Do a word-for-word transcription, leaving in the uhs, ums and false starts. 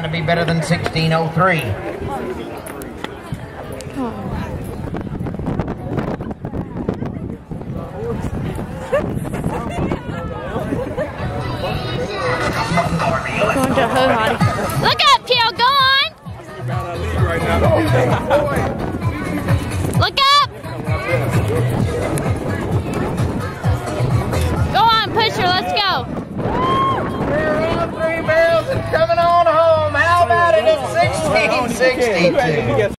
to be better than sixteen oh three. Going to Ho-Hotty. Look up, Kill, go on! Look up! Go on, push her, let's go. We're on three barrels and coming on home. How about it at sixteen sixty-two?